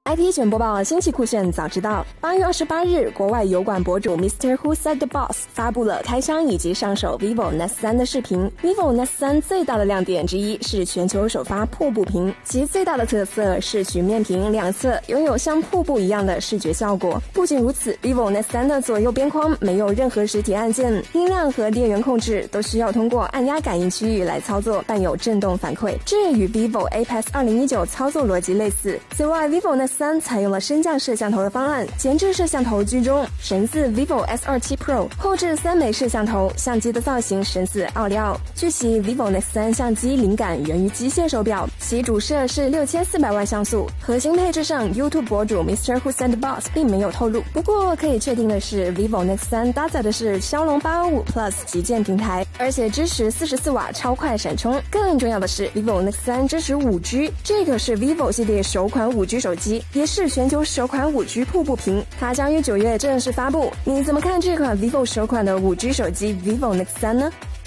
IT 选播报，新奇酷炫早知道。8月28日，国外油管博主 Mr. Who Said the Boss 发布了开箱以及上手 vivo Nest 3的视频。vivo Nest 3最大的亮点之一是全球首发瀑布屏，其最大的特色是曲面屏两侧拥有像瀑布一样的视觉效果。不仅如此 ，vivo Nest 3的左右边框没有任何实体按键，音量和电源控制都需要通过按压感应区域来操作，伴有震动反馈，这与 vivo Apex 2019操作逻辑类似。此外 vivo Nest 3采用了升降摄像头的方案，前置摄像头居中，神似 vivo S27 Pro， 后置3枚摄像头，相机的造型神似奥利奥。据悉 vivo Nest 3相机灵感源于机械手表，其主摄是6400万像素。核心配置上 YouTube 博主 Mr. Who Said the Boss 并没有透露，不过可以确定的是 vivo Nest 3搭载的是骁龙825 Plus 旗舰平台，而且支持44瓦超快闪充。更重要的是 vivo Nest 3支持 5G， 这个是 vivo 系列首款 5G 手机，也是全球首款 5G 瀑布屏，它将于9月正式发布。你怎么看这款 vivo 首款的 5G 手机 vivo Nest 3呢？